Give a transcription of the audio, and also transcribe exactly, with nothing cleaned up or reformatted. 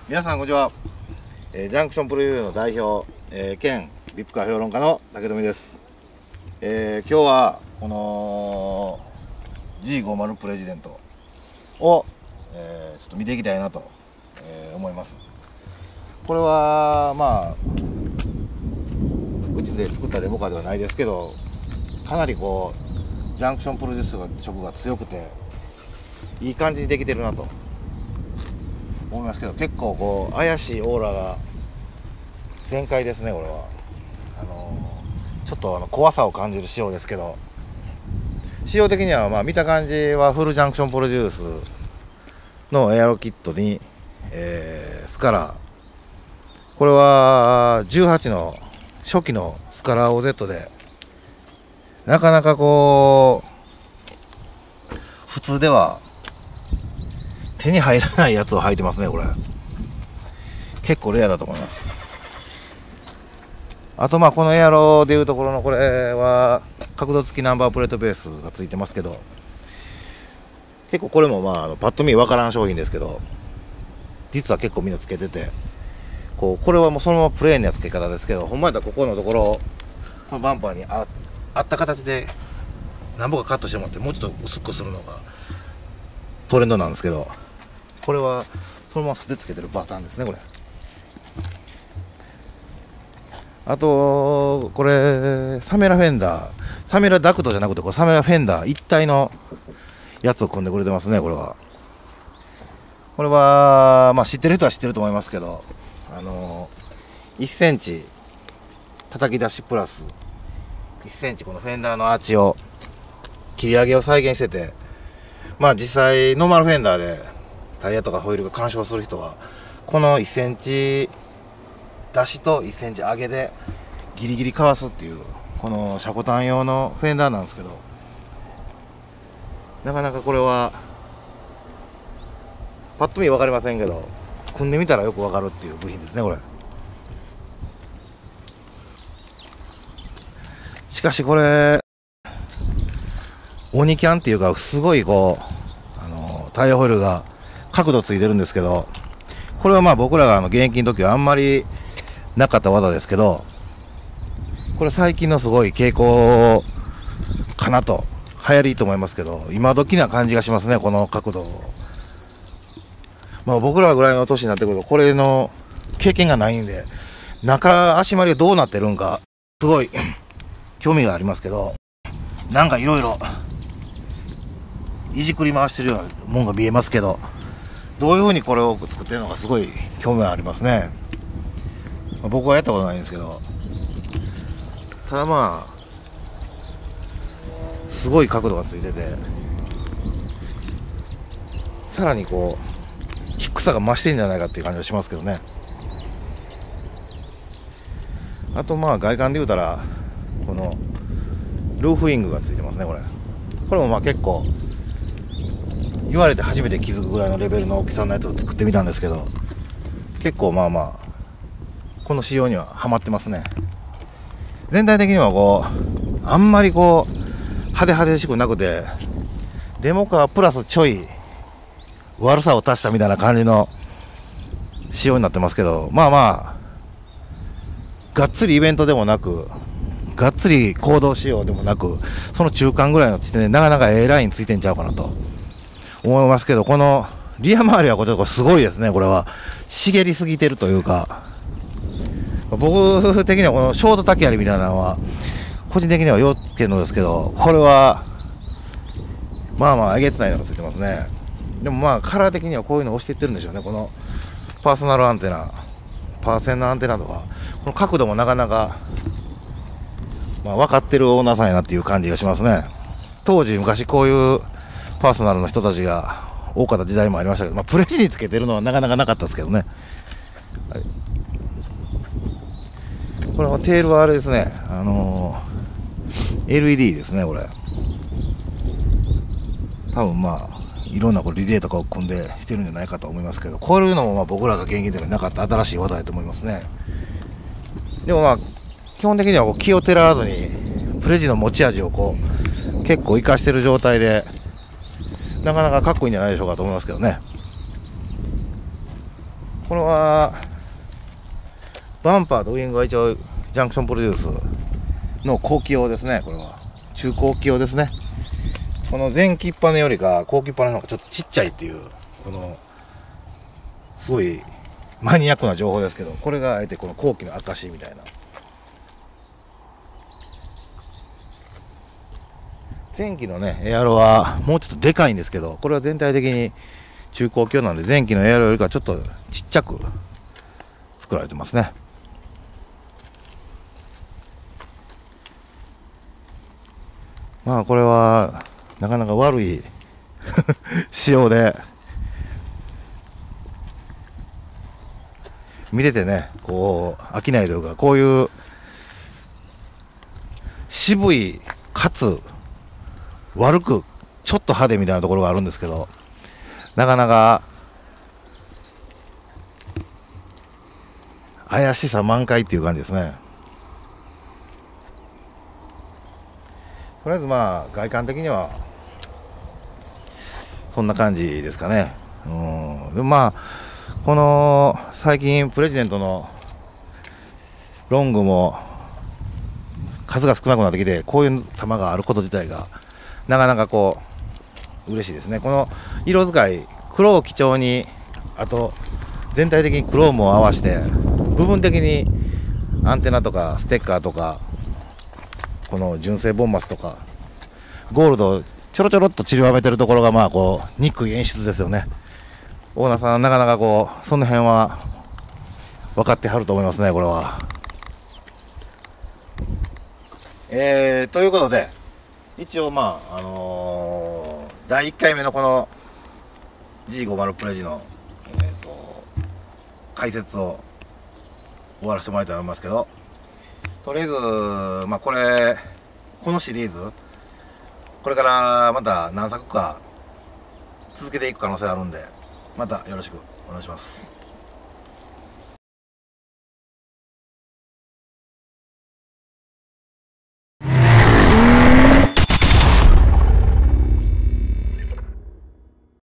皆さんこんにちは、えー、ジャンクションプロビューの代表、えー、兼リップカー評論家の武富です。えー、今日はこの ジーごじゅう プレジデントを、えー、ちょっと見ていきたいなと、えー、思います。これはまあうちで作ったデモカーではないですけど、かなりこうジャンクションプロデュースが色が強くていい感じにできてるなと思いますけど、結構こう怪しいオーラが全開ですね。これはあのー、ちょっとあの怖さを感じる仕様ですけど、仕様的にはまあ見た感じはフルジャンクションプロデュースのエアロキットに、えー、スカラー、これはじゅうはちの初期のスカラー オーゼット でなかなかこう普通では手に入らないやつを履いてますね。これ結構レアだと思います。あとまあこのエアロでいうところのこれは角度付きナンバープレートベースがついてますけど、結構これもまああのパッと見分からん商品ですけど、実は結構みんなつけてて、こうこれはもうそのままプレーンな付け方ですけど、ほんまやったらここのところこのバンパーにああった形で何ぼかカットしてもらってもうちょっと薄くするのがトレンドなんですけど、これはそのまま素でつけてるパターンですね。これあとこれサメラフェンダー、サメラダクトじゃなくてこれサメラフェンダー一体のやつを組んでくれてますね。これはこれはまあ知ってる人は知ってると思いますけど、あのいっセンチ叩き出しプラスいっセンチこのフェンダーのアーチを切り上げを再現してて、まあ実際ノーマルフェンダーでタイヤとかホイールが干渉する人はこのいっセンチ出しといっセンチ上げでギリギリかわすっていうこの車庫端用のフェンダーなんですけど、なかなかこれはパッと見分かりませんけど組んでみたらよく分かるっていう部品ですね。これしかしこれオニキャンっていうかすごいこうあのタイヤホイールが角度ついてるんですけど、これはまあ僕らがあの現役の時はあんまりなかった技ですけど、これ最近のすごい傾向かなと、流行りと思いますけど今時な感じがしますね。この角度、まあ僕らぐらいの年になってくるとこれの経験がないんで中足回りがどうなってるんかすごい興味がありますけど、なんかいろいろいじくり回してるようなもんが見えますけど、どういう風にこれを作ってるのかすごい興味がありますね。まあ、僕はやったことないんですけど、ただまあすごい角度がついてて、さらにこう低さが増してるんじゃないかっていう感じがしますけどね。あとまあ外観で言うたらこのルーフウィングがついてますね。これこれもまあ結構言われて初めて気づくぐらいのレベルの大きさのやつを作ってみたんですけど、結構まあまあこの仕様にはハマってますね。全体的にはこうあんまりこう派手派手しくなくて、デモカープラスちょい悪さを足したみたいな感じの仕様になってますけど、まあまあがっつりイベントでもなくがっつり行動仕様でもなく、その中間ぐらいの地点でなかなか A ラインついてんちゃうかなと思いますけど、このリア周りはこれちょっとすごいですね。これは茂りすぎてるというか、僕的にはこのショート竹槍みたいなのは個人的にはようつけるのですけど、これはまあまあえげつないのがついてますね。でもまあカラー的にはこういうのを押していってるんでしょうね。このパーソナルアンテナ、パーセンのアンテナとかこの角度もなかなかまあ分かってるオーナーさんやなっていう感じがしますね。当時昔こういうパーソナルの人たちが多かった時代もありましたけど、まあ、プレジにつけてるのはなかなかなかったですけどね。はい、これはテールはあれですね、あのー、エルイーディー ですね。これ多分まあいろんなこうリレーとかを組んでしてるんじゃないかと思いますけど、こういうのもまあ僕らが現役ではなかった新しい技だと思いますね。でもまあ基本的にはこう気をてらわずにプレジの持ち味をこう結構生かしてる状態でなかなかかっこいいんじゃないでしょうかと思いますけどね。ここれはバンパーとウイングは一応ジャンクションプロデュースの後期用ですね。これは中後期用ですね。この前期一般よりか後期一般の方がちょっとちっちゃいっていう、このすごいマニアックな情報ですけど、これがあえてこの後期の証みたいな。前期のねエアロはもうちょっとでかいんですけど、これは全体的に中高級なんで前期のエアロよりかちょっとちっちゃく作られてますね。まあこれはなかなか悪い仕様で、見ててねこう飽きないというか、こういう渋いかつ悪くちょっと派手みたいなところがあるんですけど、なかなか怪しさ満開っていう感じですね。とりあえずまあ外観的にはそんな感じですかね。うん、でもまあこの最近プレジデントのロングも数が少なくなってきて、こういう球があること自体がなかなかこう嬉しいですね。この色使い、黒を基調に、あと全体的にクロームを合わせて、部分的にアンテナとかステッカーとか、この純正ボンマスとかゴールドをちょろちょろっと散りばめてるところが、まあこう憎い演出ですよね。オーナーさんなかなかこうその辺は分かってはると思いますね、これは。えー、ということで一応まああのー、だいいっかいめのこの ジーごじゅう プレジの、えー、と解説を終わらせてもらいたいと思いますけど、とりあえずまあこれこのシリーズこれからまた何作か続けていく可能性あるんで、またよろしくお願いします。